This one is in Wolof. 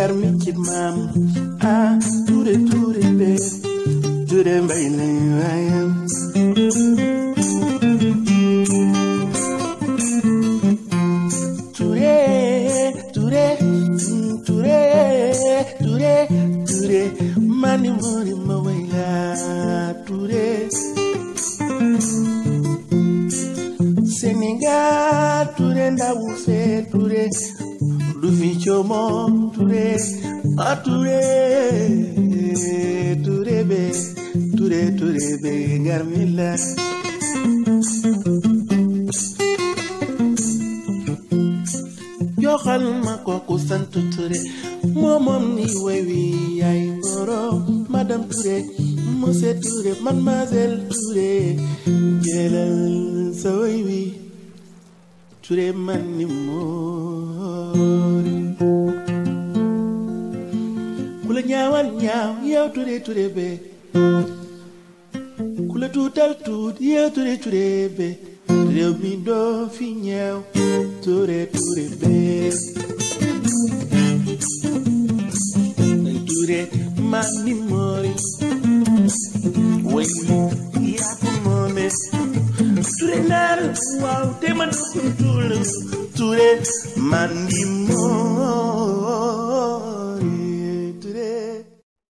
garmi ci maam ah Touré Touré be Touré mbay lay waayam Touré Touré Touré Touré Touré mani mori ma wayla Touré Sénégal Touré ndawu fee Touré du fi coomo Touré ah Touré Touré be Touré Touré be garmi la joxal ma kooku sant Touré moom ni way wi yaay ngoro madame Touré monsieur Touré mademoiselle Touré jëlal sa way wi Touré man ni moori ku la ñaawal ñaaw yow Touré Touré be ku la tuutal tuut yow Touré Touré be réew mi doo fi ñaaw Touré Touré be Touré man ni moori way yaa ko moome Touré naar waaw te man ko Touré man ni moori